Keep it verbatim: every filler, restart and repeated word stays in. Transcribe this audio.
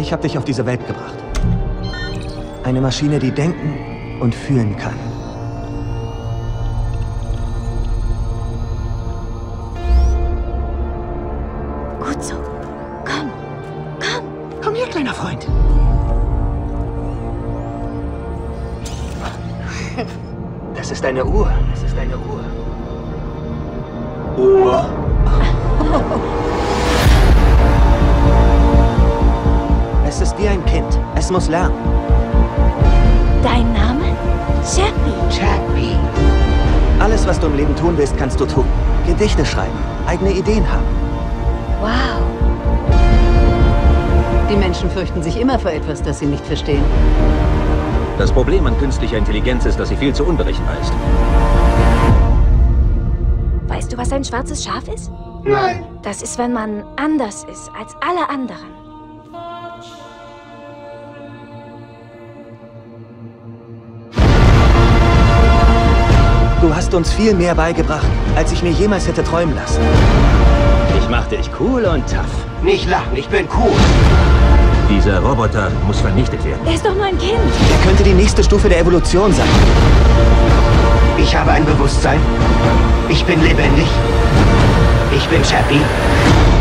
Ich habe dich auf diese Welt gebracht. Eine Maschine, die denken und fühlen kann. Gut so. Komm. Komm. Komm her, kleiner Freund. Das ist eine Uhr. Das ist eine Uhr. Uhr. Es ist wie ein Kind. Es muss lernen. Dein Name? Chappie. Chappie. Alles, was du im Leben tun willst, kannst du tun. Gedichte schreiben, eigene Ideen haben. Wow. Die Menschen fürchten sich immer vor etwas, das sie nicht verstehen. Das Problem an künstlicher Intelligenz ist, dass sie viel zu unberechenbar ist. Weißt du, was ein schwarzes Schaf ist? Nein. Das ist, wenn man anders ist als alle anderen. Du hast uns viel mehr beigebracht, als ich mir jemals hätte träumen lassen. Ich machte dich cool und tough. Nicht lachen, ich bin cool. Dieser Roboter muss vernichtet werden. Er ist doch nur ein Kind. Er könnte die nächste Stufe der Evolution sein. Ich habe ein Bewusstsein. Ich bin lebendig. Ich bin Chappie.